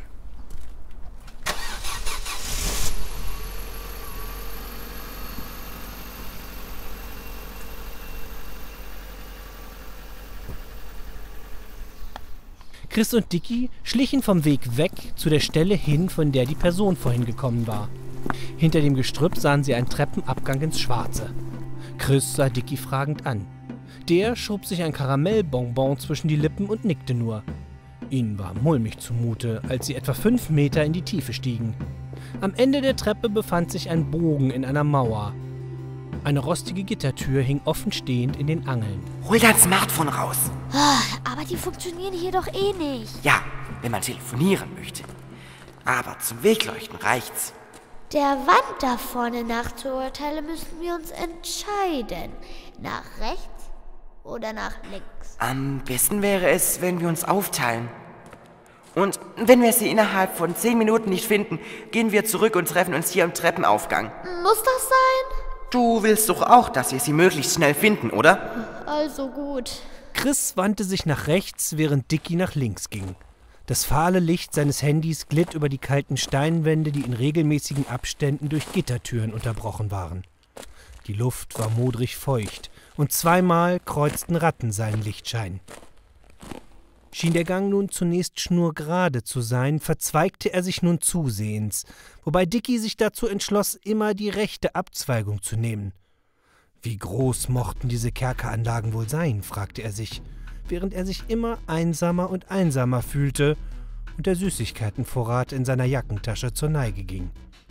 Chris und Dicky schlichen vom Weg weg zu der Stelle hin, von der die Person vorhin gekommen war. Hinter dem Gestrüpp sahen sie einen Treppenabgang ins Schwarze. Chris sah Dicky fragend an. Der schob sich ein Karamellbonbon zwischen die Lippen und nickte nur. Ihnen war mulmig zumute, als sie etwa fünf Meter in die Tiefe stiegen. Am Ende der Treppe befand sich ein Bogen in einer Mauer. Eine rostige Gittertür hing offen stehend in den Angeln.
Hol dein Smartphone raus.
Oh, aber die funktionieren hier doch eh nicht.
Ja, wenn man telefonieren möchte. Aber zum Wegleuchten reicht's.
Der Wand da vorne nach zu urteilen, müssen wir uns entscheiden. Nach rechts oder nach links?
Am besten wäre es, wenn wir uns aufteilen. Und wenn wir sie innerhalb von zehn Minuten nicht finden, gehen wir zurück und treffen uns hier im Treppenaufgang.
Muss das sein?
Du willst doch auch, dass wir sie möglichst schnell finden, oder?
Also gut.
Chris wandte sich nach rechts, während Dicky nach links ging. Das fahle Licht seines Handys glitt über die kalten Steinwände, die in regelmäßigen Abständen durch Gittertüren unterbrochen waren. Die Luft war modrig feucht und zweimal kreuzten Ratten seinen Lichtschein. Schien der Gang nun zunächst schnurgerade zu sein, verzweigte er sich nun zusehends, wobei Dicky sich dazu entschloss, immer die rechte Abzweigung zu nehmen. Wie groß mochten diese Kerkeranlagen wohl sein, fragte er sich, während er sich immer einsamer und einsamer fühlte und der Süßigkeitenvorrat in seiner Jackentasche zur Neige ging.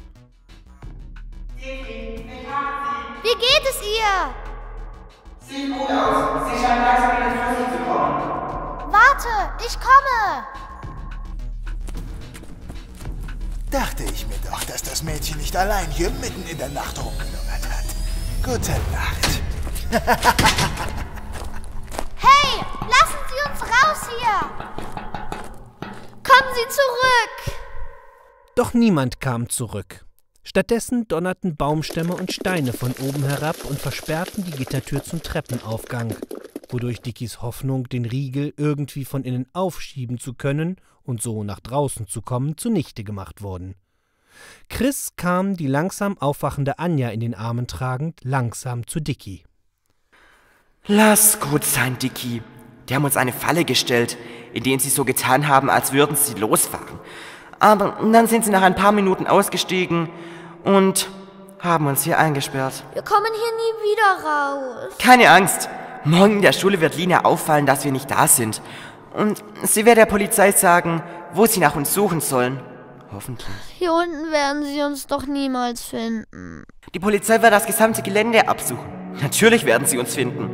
Wie geht es ihr?
Sieht gut aus. Sie scheint langsam wieder zu sich zu kommen.
Warte, ich komme!
Dachte ich mir doch, dass das Mädchen nicht allein hier mitten in der Nacht rumgelungert hat. Gute Nacht.
Hey, lassen Sie uns raus hier! Kommen Sie zurück!
Doch niemand kam zurück. Stattdessen donnerten Baumstämme und Steine von oben herab und versperrten die Gittertür zum Treppenaufgang, wodurch Dickys Hoffnung, den Riegel irgendwie von innen aufschieben zu können und so nach draußen zu kommen, zunichte gemacht wurden. Chris kam, die langsam aufwachende Anja in den Armen tragend, langsam zu Dicky.
Lass gut sein, Dicky. Die haben uns eine Falle gestellt, in der sie so getan haben, als würden sie losfahren. Aber dann sind sie nach ein paar Minuten ausgestiegen und haben uns hier eingesperrt.
Wir kommen hier nie wieder raus.
Keine Angst. Morgen in der Schule wird Lina auffallen, dass wir nicht da sind. Und sie wird der Polizei sagen, wo sie nach uns suchen sollen. Hoffentlich.
Hier unten werden sie uns doch niemals finden.
Die Polizei wird das gesamte Gelände absuchen. Natürlich werden sie uns finden.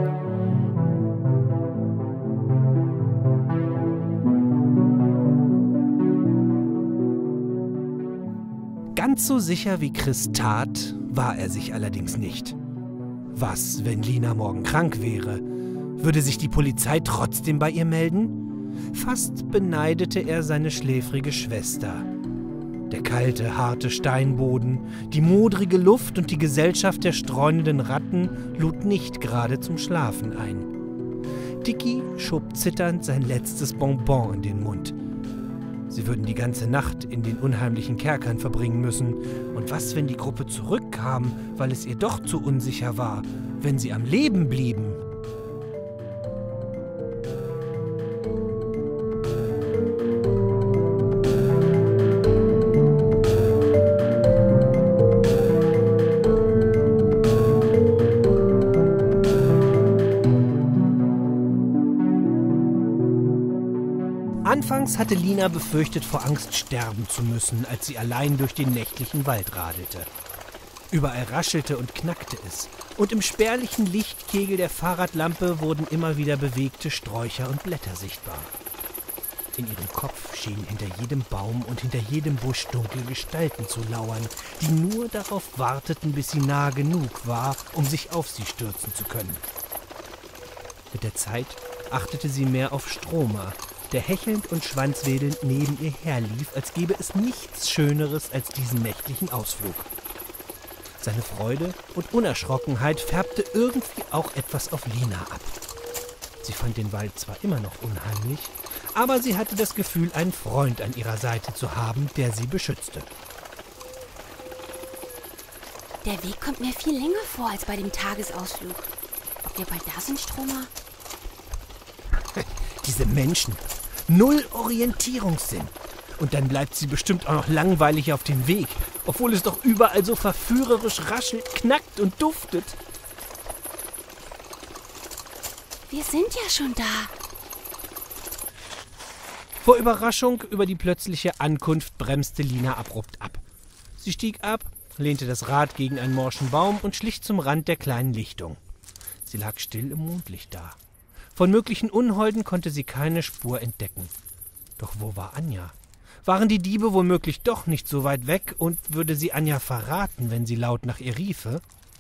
Ganz so sicher wie Chris tat, war er sich allerdings nicht. Was, wenn Lina morgen krank wäre? Würde sich die Polizei trotzdem bei ihr melden? Fast beneidete er seine schläfrige Schwester. Der kalte, harte Steinboden, die modrige Luft und die Gesellschaft der streunenden Ratten lud nicht gerade zum Schlafen ein. Dicky schob zitternd sein letztes Bonbon in den Mund. Sie würden die ganze Nacht in den unheimlichen Kerkern verbringen müssen. Und was, wenn die Gruppe zurückkam, weil es ihr doch zu unsicher war, wenn sie am Leben blieben? Anfangs hatte Lina befürchtet, vor Angst sterben zu müssen, als sie allein durch den nächtlichen Wald radelte. Überall raschelte und knackte es, und im spärlichen Lichtkegel der Fahrradlampe wurden immer wieder bewegte Sträucher und Blätter sichtbar. In ihrem Kopf schienen hinter jedem Baum und hinter jedem Busch dunkle Gestalten zu lauern, die nur darauf warteten, bis sie nah genug war, um sich auf sie stürzen zu können. Mit der Zeit achtete sie mehr auf Stroma, der hechelnd und schwanzwedelnd neben ihr herlief, als gäbe es nichts Schöneres als diesen nächtlichen Ausflug. Seine Freude und Unerschrockenheit färbte irgendwie auch etwas auf Lina ab. Sie fand den Wald zwar immer noch unheimlich, aber sie hatte das Gefühl, einen Freund an ihrer Seite zu haben, der sie beschützte.
Der Weg kommt mir viel länger vor als bei dem Tagesausflug. Ob wir bald da sind, Stroma?
Diese Menschen. Null Orientierungssinn. Und dann bleibt sie bestimmt auch noch langweilig auf dem Weg, obwohl es doch überall so verführerisch raschelt, knackt und duftet.
Wir sind ja schon da.
Vor Überraschung über die plötzliche Ankunft bremste Lina abrupt ab. Sie stieg ab, lehnte das Rad gegen einen morschen Baum und schlich zum Rand der kleinen Lichtung. Sie lag still im Mondlicht da. Von möglichen Unholden konnte sie keine Spur entdecken. Doch wo war Anja? Waren die Diebe womöglich doch nicht so weit weg und würde sie Anja verraten, wenn sie laut nach ihr riefe?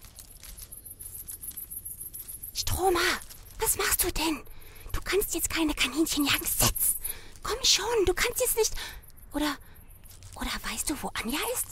Stroma, was machst du denn? Du kannst jetzt keine Kaninchen jagen. Sitz! Komm schon, du kannst jetzt nicht... Oder... Oder weißt du, wo Anja ist?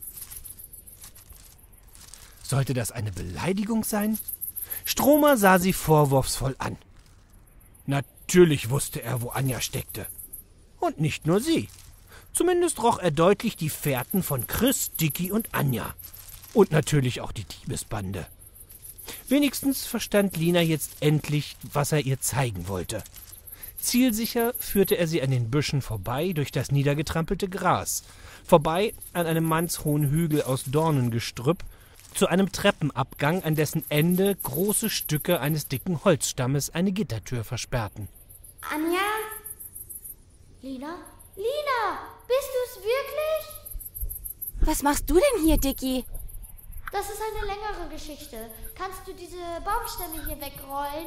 Sollte das eine Beleidigung sein? Stroma sah sie vorwurfsvoll an. Natürlich wusste er, wo Anja steckte. Und nicht nur sie. Zumindest roch er deutlich die Fährten von Chris, Dicky und Anja. Und natürlich auch die Diebesbande. Wenigstens verstand Lina jetzt endlich, was er ihr zeigen wollte. Zielsicher führte er sie an den Büschen vorbei durch das niedergetrampelte Gras, vorbei an einem mannshohen Hügel aus Dornengestrüpp, zu einem Treppenabgang, an dessen Ende große Stücke eines dicken Holzstammes eine Gittertür versperrten.
Anja? Lina? Lina, bist du's wirklich?
Was machst du denn hier, Dicky?
Das ist eine längere Geschichte. Kannst du diese Baumstämme hier wegrollen?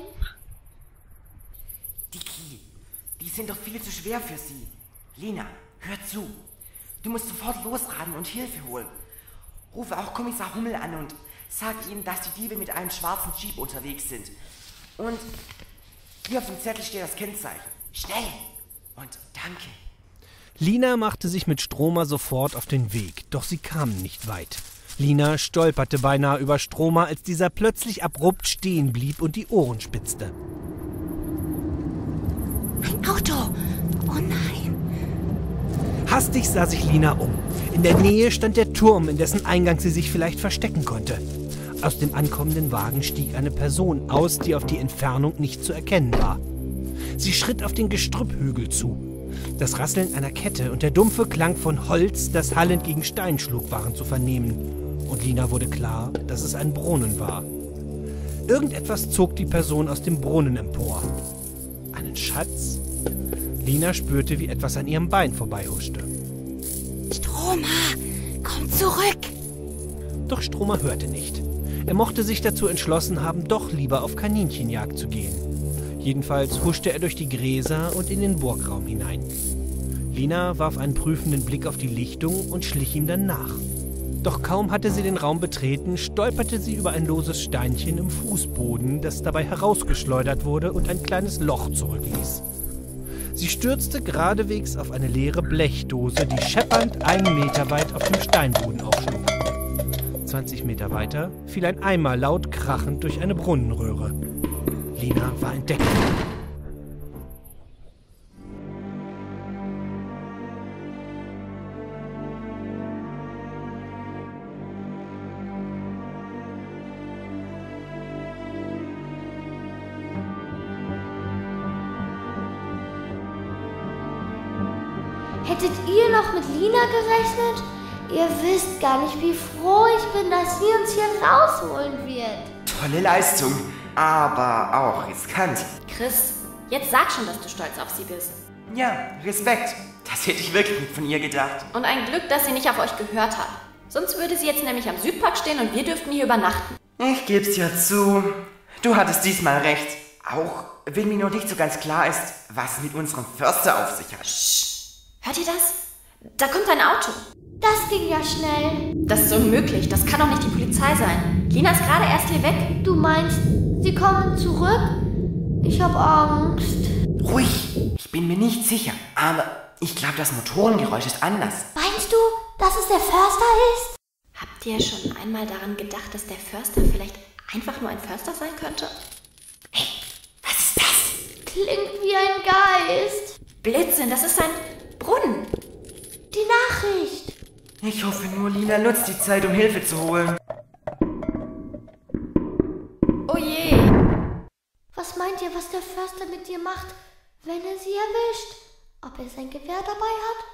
Dicky, die sind doch viel zu schwer für sie. Lina, hör zu. Du musst sofort losradeln und Hilfe holen. Rufe auch Kommissar Hummel an und sag ihm, dass die Diebe mit einem schwarzen Jeep unterwegs sind. Und hier auf dem Zettel steht das Kennzeichen. Schnell und danke.
Lina machte sich mit Stroma sofort auf den Weg, doch sie kamen nicht weit. Lina stolperte beinahe über Stroma, als dieser plötzlich abrupt stehen blieb und die Ohren spitzte.
Ein Auto! Oh nein!
Hastig sah sich Lina um. In der Nähe stand der Turm, in dessen Eingang sie sich vielleicht verstecken konnte. Aus dem ankommenden Wagen stieg eine Person aus, die auf die Entfernung nicht zu erkennen war. Sie schritt auf den Gestrüpphügel zu. Das Rasseln einer Kette und der dumpfe Klang von Holz, das hallend gegen Stein schlug, waren zu vernehmen. Und Lina wurde klar, dass es ein Brunnen war. Irgendetwas zog die Person aus dem Brunnen empor. Einen Schatz? Lina spürte, wie etwas an ihrem Bein vorbeihuschte.
Stroma, komm zurück!
Doch Stroma hörte nicht. Er mochte sich dazu entschlossen haben, doch lieber auf Kaninchenjagd zu gehen. Jedenfalls huschte er durch die Gräser und in den Burgraum hinein. Lina warf einen prüfenden Blick auf die Lichtung und schlich ihm dann nach. Doch kaum hatte sie den Raum betreten, stolperte sie über ein loses Steinchen im Fußboden, das dabei herausgeschleudert wurde und ein kleines Loch zurückließ. Sie stürzte geradewegs auf eine leere Blechdose, die scheppernd einen Meter weit auf dem Steinboden aufschlug. zwanzig Meter weiter fiel ein Eimer laut krachend durch eine Brunnenröhre. Lina war entdeckt.
Hättet ihr noch mit Lina gerechnet? Ihr wisst gar nicht, wie froh ich bin, dass sie uns hier rausholen wird.
Tolle Leistung, aber auch riskant.
Chris, jetzt sag schon, dass du stolz auf sie bist.
Ja, Respekt. Das hätte ich wirklich nicht von ihr gedacht.
Und ein Glück, dass sie nicht auf euch gehört hat. Sonst würde sie jetzt nämlich am Südpark stehen und wir dürften hier übernachten.
Ich geb's ja zu. Du hattest diesmal recht. Auch wenn mir noch nicht so ganz klar ist, was mit unserem Förster auf sich hat.
Psst. Hört ihr das? Da kommt ein Auto.
Das ging ja schnell.
Das ist unmöglich. Das kann doch nicht die Polizei sein. Lina ist gerade erst hier weg.
Du meinst, sie kommen zurück? Ich hab Angst.
Ruhig. Ich bin mir nicht sicher. Aber ich glaube, das Motorengeräusch ist anders.
Meinst du, dass es der Förster ist?
Habt ihr schon einmal daran gedacht, dass der Förster vielleicht einfach nur ein Förster sein könnte?
Hey, was ist das?
Klingt wie ein Geist.
Blödsinn, das ist ein Brunnen.
Die Nachricht.
Ich hoffe nur, Lina nutzt die Zeit, um Hilfe zu holen.
Oh je.
Was meint ihr, was der Förster mit dir macht, wenn er sie erwischt? Ob er sein Gewehr dabei hat?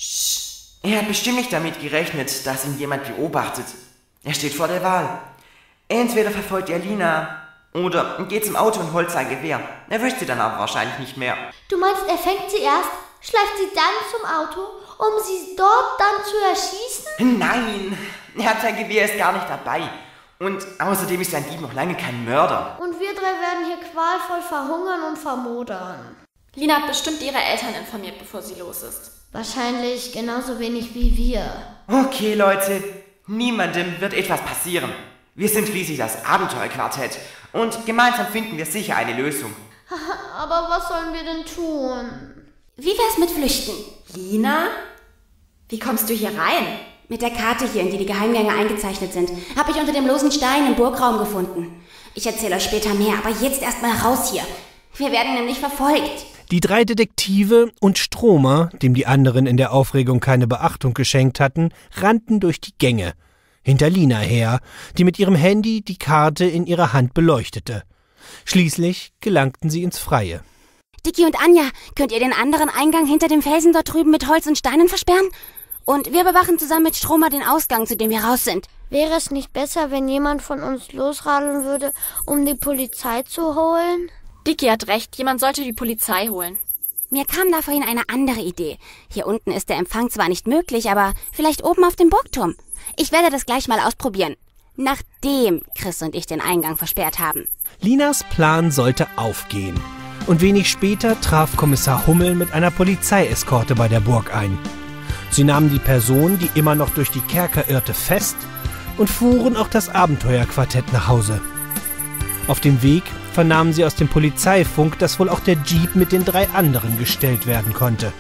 Sch. Er hat bestimmt nicht damit gerechnet, dass ihn jemand beobachtet. Er steht vor der Wahl. Entweder verfolgt er Lina oder geht zum Auto und holt sein Gewehr. Er wüsste dann aber wahrscheinlich nicht mehr.
Du meinst, er fängt sie erst, schleift sie dann zum Auto, um sie dort dann zu erschießen?
Nein, er hat sein Gewehr ist gar nicht dabei. Und außerdem ist ein Dieb noch lange kein Mörder.
Und wir drei werden hier qualvoll verhungern und vermodern.
Lina hat bestimmt ihre Eltern informiert, bevor sie los ist.
Wahrscheinlich genauso wenig wie wir.
Okay, Leute, niemandem wird etwas passieren. Wir sind schließlich das Abenteuerquartett und gemeinsam finden wir sicher eine Lösung.
Aber was sollen wir denn tun?
Wie wär's mit Flüchten?
Lina? Wie kommst du hier rein?
Mit der Karte hier, in die die Geheimgänge eingezeichnet sind, habe ich unter dem losen Stein im Burgraum gefunden. Ich erzähle euch später mehr, aber jetzt erstmal raus hier. Wir werden nämlich verfolgt.
Die drei Detektive und Stromer, dem die anderen in der Aufregung keine Beachtung geschenkt hatten, rannten durch die Gänge. Hinter Lina her, die mit ihrem Handy die Karte in ihrer Hand beleuchtete. Schließlich gelangten sie ins Freie.
Dicky und Anja, könnt ihr den anderen Eingang hinter dem Felsen dort drüben mit Holz und Steinen versperren? Und wir bewachen zusammen mit Stromer den Ausgang, zu dem wir raus sind.
Wäre es nicht besser, wenn jemand von uns losradeln würde, um die Polizei zu holen?
Dicky hat recht, jemand sollte die Polizei holen.
Mir kam da vorhin eine andere Idee. Hier unten ist der Empfang zwar nicht möglich, aber vielleicht oben auf dem Burgturm. Ich werde das gleich mal ausprobieren. Nachdem Chris und ich den Eingang versperrt haben.
Linas Plan sollte aufgehen. Und wenig später traf Kommissar Hummel mit einer Polizeieskorte bei der Burg ein. Sie nahmen die Person, die immer noch durch die Kerker irrte, fest und fuhren auch das Abenteuerquartett nach Hause. Auf dem Weg vernahmen sie aus dem Polizeifunk, dass wohl auch der Jeep mit den drei anderen gestellt werden konnte.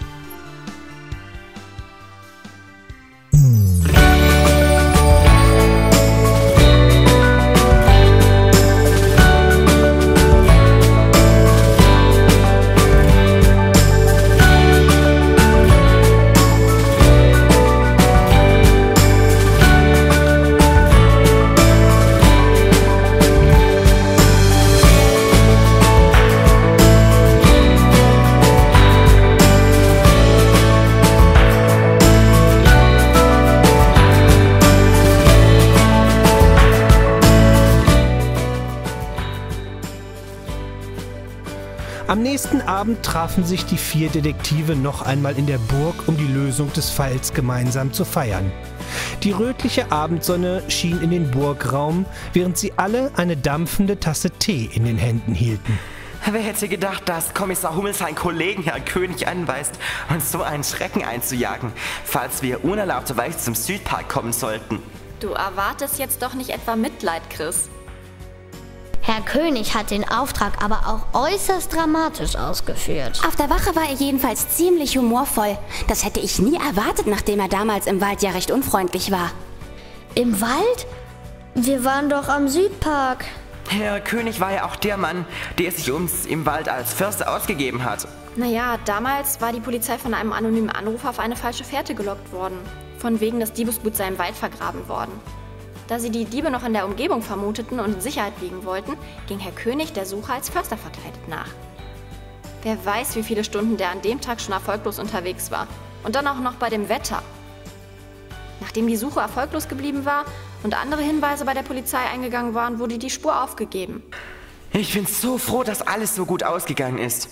Am nächsten Abend trafen sich die vier Detektive noch einmal in der Burg, um die Lösung des Falls gemeinsam zu feiern. Die rötliche Abendsonne schien in den Burgraum, während sie alle eine dampfende Tasse Tee in den Händen hielten.
Wer hätte gedacht, dass Kommissar Hummel seinen Kollegen Herrn König anweist, uns so einen Schrecken einzujagen, falls wir unerlaubterweise zum Südpark kommen sollten.
Du erwartest jetzt doch nicht etwa Mitleid, Chris.
Herr König hat den Auftrag aber auch äußerst dramatisch ausgeführt.
Auf der Wache war er jedenfalls ziemlich humorvoll. Das hätte ich nie erwartet, nachdem er damals im Wald ja recht unfreundlich war.
Im Wald? Wir waren doch am Südpark.
Herr König war ja auch der Mann, der sich uns im Wald als Förster ausgegeben hat.
Naja, damals war die Polizei von einem anonymen Anrufer auf eine falsche Fährte gelockt worden. Von wegen, das Diebesgut sei im Wald vergraben worden. Da sie die Diebe noch in der Umgebung vermuteten und in Sicherheit wiegen wollten, ging Herr König der Suche als Förster verkleidet nach. Wer weiß, wie viele Stunden der an dem Tag schon erfolglos unterwegs war. Und dann auch noch bei dem Wetter. Nachdem die Suche erfolglos geblieben war und andere Hinweise bei der Polizei eingegangen waren, wurde die Spur aufgegeben.
Ich bin so froh, dass alles so gut ausgegangen ist.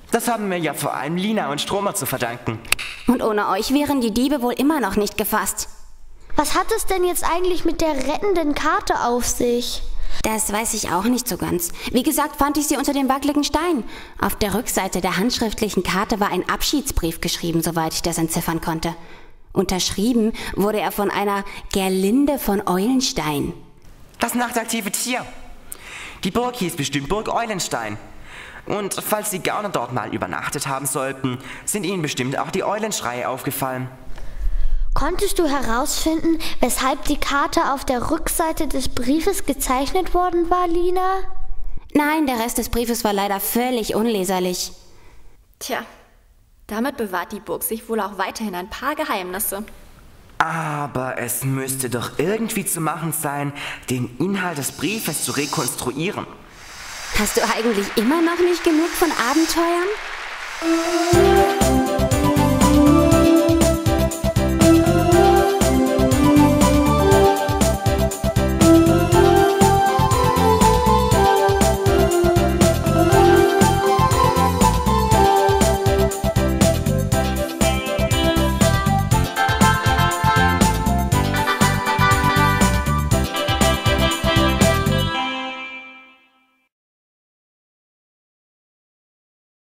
Das haben wir ja vor allem Lina und Stromer zu verdanken.
Und ohne euch wären die Diebe wohl immer noch nicht gefasst.
Was hat es denn jetzt eigentlich mit der rettenden Karte auf sich?
Das weiß ich auch nicht so ganz. Wie gesagt, fand ich sie unter dem wackeligen Stein. Auf der Rückseite der handschriftlichen Karte war ein Abschiedsbrief geschrieben, soweit ich das entziffern konnte. Unterschrieben wurde er von einer Gerlinde von Eulenstein.
Das nachtaktive Tier. Die Burg hieß bestimmt Burg Eulenstein. Und falls die Gauner dort mal übernachtet haben sollten, sind ihnen bestimmt auch die Eulenschreie aufgefallen.
Konntest du herausfinden, weshalb die Karte auf der Rückseite des Briefes gezeichnet worden war, Lina?
Nein, der Rest des Briefes war leider völlig unleserlich.
Tja, damit bewahrt die Burg sich wohl auch weiterhin ein paar Geheimnisse.
Aber es müsste doch irgendwie zu machen sein, den Inhalt des Briefes zu rekonstruieren.
Hast du eigentlich immer noch nicht genug von Abenteuern?